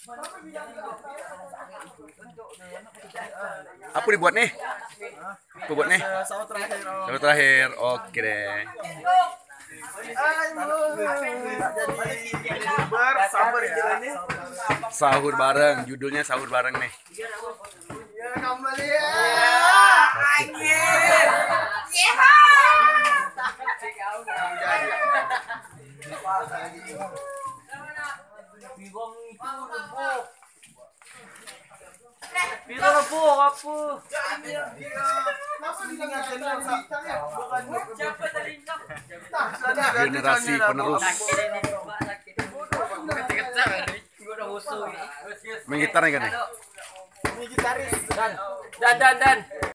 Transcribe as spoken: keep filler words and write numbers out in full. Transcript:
Apa dibuat nih? Apa buat nih? Sahur terakhir. Sahur terakhir. Oke deh. Jadi youtuber sabar ya. Sahur bareng, judulnya sahur bareng nih. Ya kembali ya. Anjir. Itu lepuk apa? Generasi penerus. Main gitar nih kan nih? Ini gitaris. Dan dan dan dan.